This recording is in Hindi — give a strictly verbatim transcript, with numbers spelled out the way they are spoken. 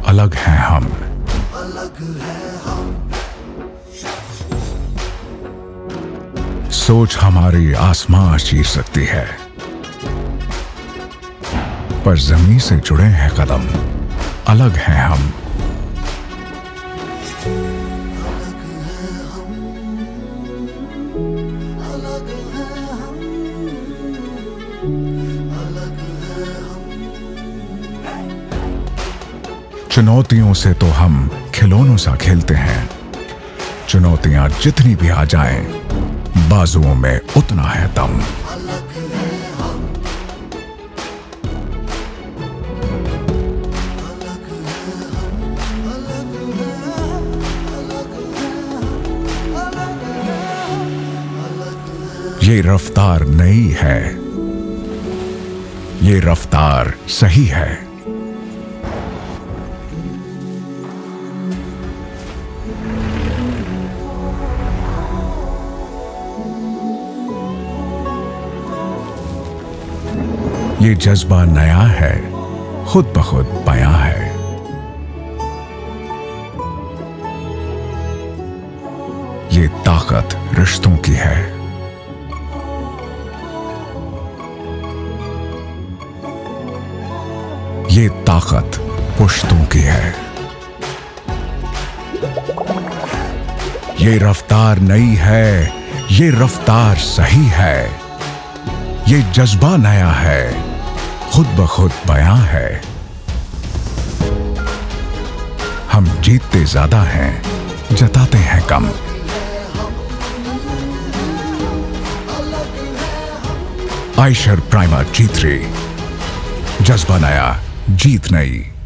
अलग हैं हम। अलग है हम। सोच हमारी आसमां चीर सकती है, पर जमीन से जुड़े हैं कदम, अलग हैं हम। अलग है हम। अलग है हम। अलग है हम। चुनौतियों से तो हम खिलौनों सा खेलते हैं। चुनौतियां जितनी भी आ जाएं, बाजुओं में उतना है दम। अलग है हम। अलग है हम। अलग है अलग है अलग है अलग है। ये रफ्तार नई है, ये रफ्तार सही है। ये जज्बा नया है, खुद ब खुद बयां है। ये ताकत रिश्तों की है। ये ताकत पुश्तों की है। ये रफ्तार नई है, ये रफ्तार सही है। ये जज्बा नया है, खुद ब खुद बयां है। हम जीतते ज्यादा हैं, जताते हैं कम। आयशर प्राइमर जी थ्री, जज्बा नया, जीत नई।